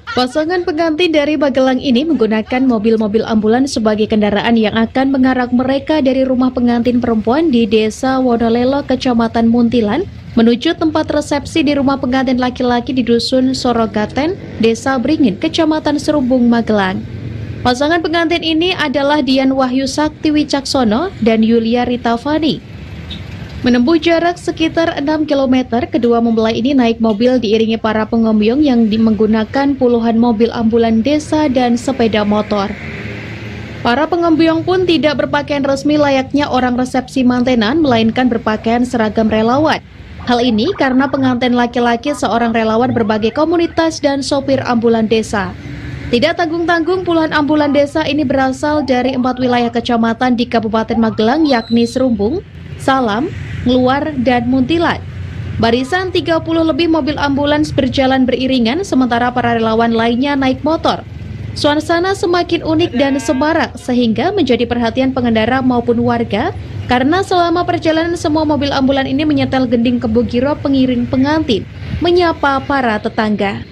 Pasangan pengantin dari Magelang ini menggunakan mobil-mobil ambulans sebagai kendaraan yang akan mengarak mereka dari rumah pengantin perempuan di Desa Wonolelo, Kecamatan Muntilan, menuju tempat resepsi di rumah pengantin laki-laki di Dusun Sorogaten, Desa Beringin, Kecamatan Serubung, Magelang. Pasangan pengantin ini adalah Dian Wahyu Sakti Wicaksono dan Yulia Rita Fani. Menempuh jarak sekitar 6 km, kedua mempelai ini naik mobil diiringi para pengembyong yang menggunakan puluhan mobil ambulan desa dan sepeda motor. Para pengembyong pun tidak berpakaian resmi layaknya orang resepsi mantenan, melainkan berpakaian seragam relawan. Hal ini karena pengantin laki-laki seorang relawan berbagai komunitas dan sopir ambulan desa. Tidak tanggung-tanggung, puluhan ambulan desa ini berasal dari 4 wilayah kecamatan di Kabupaten Magelang, yakni Serubung, Salam, Ngluar, dan Muntilan. Barisan 30 lebih mobil ambulans berjalan beriringan, sementara para relawan lainnya naik motor. Suasana semakin unik dan semarak sehingga menjadi perhatian pengendara maupun warga, karena selama perjalanan semua mobil ambulan ini menyetel gending kebugiro pengiring pengantin, menyapa para tetangga.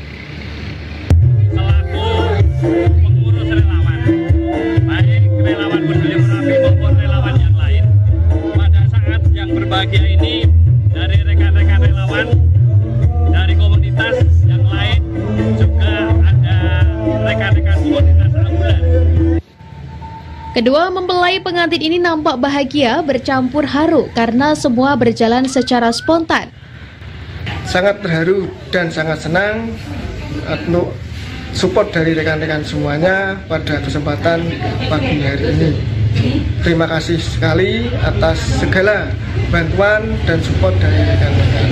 Pengurus relawan, baik relawan Peduli Merapi maupun relawan yang lain, pada saat yang berbahagia ini, dari rekan-rekan relawan dari komunitas yang lain, juga ada rekan-rekan komunitas ambulan. Kedua mempelai pengantin ini nampak bahagia bercampur haru karena semua berjalan secara spontan. Sangat terharu dan sangat senang untuk support dari rekan-rekan semuanya pada kesempatan pagi hari ini. Terima kasih sekali atas segala bantuan dan support dari rekan-rekan.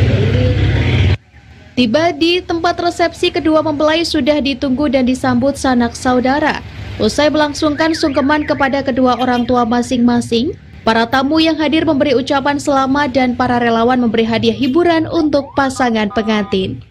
Tiba di tempat resepsi, kedua mempelai sudah ditunggu dan disambut sanak saudara. Usai melangsungkan sungkeman kepada kedua orang tua masing-masing, para tamu yang hadir memberi ucapan selamat dan para relawan memberi hadiah hiburan untuk pasangan pengantin.